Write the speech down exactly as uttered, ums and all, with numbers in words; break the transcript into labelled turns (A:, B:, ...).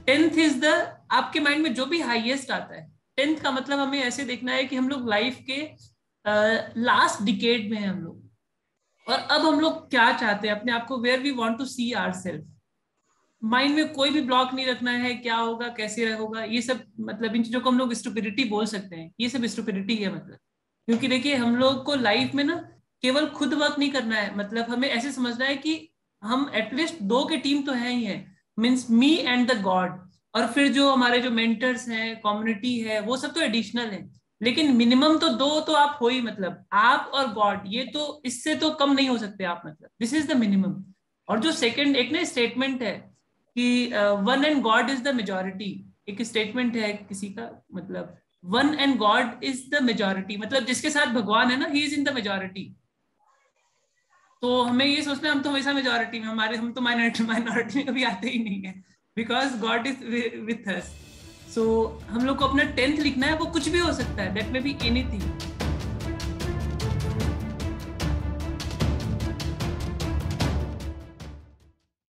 A: Tenth is the, आपके mind में जो भी हाईएस्ट आता है, टेंथ का मतलब हमें ऐसे देखना है कि हम लोग लाइफ के लास्ट डिकेड में हैं हम लोग, और अब हम लोग क्या चाहते हैं अपने आप को, where we want to see ourselves. Mind में कोई भी ब्लॉक नहीं रखना है, क्या होगा कैसे होगा ये सब, मतलब इन चीजों को हम लोग स्टुपिडिटी बोल सकते हैं, ये सब स्टुपिडिटी है मतलब। क्योंकि देखिए हम लोग को लाइफ में ना केवल खुद वर्क नहीं करना है, मतलब हमें ऐसे समझना है कि हम एटलीस्ट दो के टीम तो है ही है, means me and the god, और फिर जो हमारे जो मेंटर्स हैं, कम्युनिटी है, वो सब तो एडिशनल है, लेकिन मिनिमम तो दो तो आप हो ही, मतलब आप और गॉड, ये तो इससे तो कम नहीं हो सकते आप, मतलब दिस इज द मिनिमम। और जो सेकंड एक ना स्टेटमेंट है कि one and God is the majority, एक स्टेटमेंट है किसी का, मतलब one and God is the majority, मतलब जिसके साथ भगवान है ना, he is in the majority. तो हमें ये सोचना है हम तो हमेशा मेजोरिटी में, हमारे हम तो माइनॉरिटी माइनॉरिटी में कभी आते ही नहीं है, because God is with us. So हम लोग को अपना टेंथ लिखना है, वो कुछ भी हो सकता है, दैट मे बी एनीथिंग।